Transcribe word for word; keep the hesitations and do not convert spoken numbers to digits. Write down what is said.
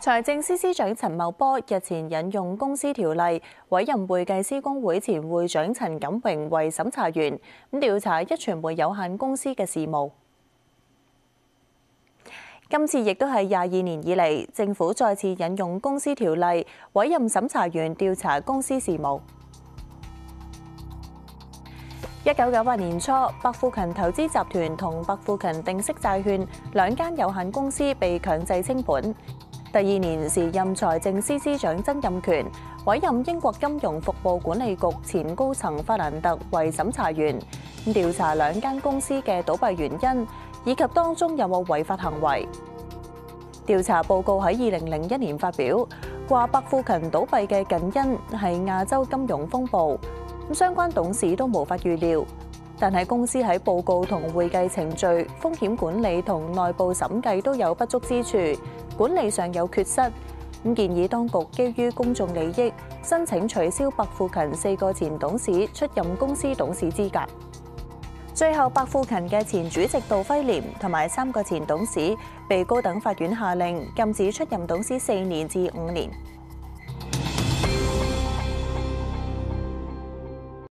財政司司長陳茂波日前引用公司條例，委任會計師公會前會長陳錦榮為審查員，咁調查壹傳媒有限公司嘅事務。今次亦都係廿二年以嚟，政府再次引用公司條例，委任審查員調查公司事務。一九九八年初，百富勤投資集團同百富勤定息債券兩間有限公司被強制清盤。第二年，時任財政司司長曾蔭權委任英國金融服務管理局前高層法蘭特為審查員，調查兩間公司嘅倒閉原因，以及當中有冇違法行為。調查報告喺二零零一年發表，話百富勤倒閉嘅近因係亞洲金融風暴，咁相關董事都無法預料。但係公司喺報告同會計程序、風險管理同內部審計都有不足之處，管理上有缺失。咁建議當局基於公眾利益，申請取消百富勤四個前董事出任公司董事資格。最後，百富勤嘅前主席杜輝廉同埋三個前董事被高等法院下令禁止出任董事四年至五年。